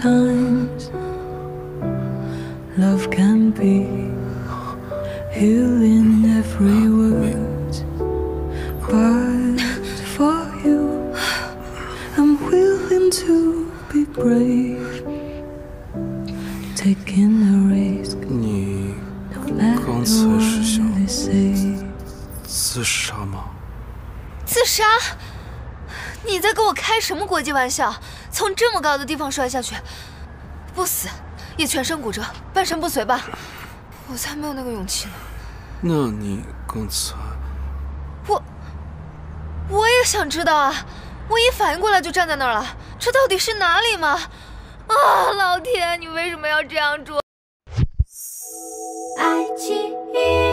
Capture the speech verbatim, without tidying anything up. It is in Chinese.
Sometimes love can be healing every word, but for you, I'm willing to be brave, taking a risk. 你刚才是想自杀吗？ 自杀？你在跟我开什么国际玩笑？从这么高的地方摔下去，不死也全身骨折，半身不遂吧？我才没有那个勇气呢。 那你刚才…… 我我也想知道啊！我一反应过来就站在那儿了，这到底是哪里吗？啊，老天，你为什么要这样做？ 爱情。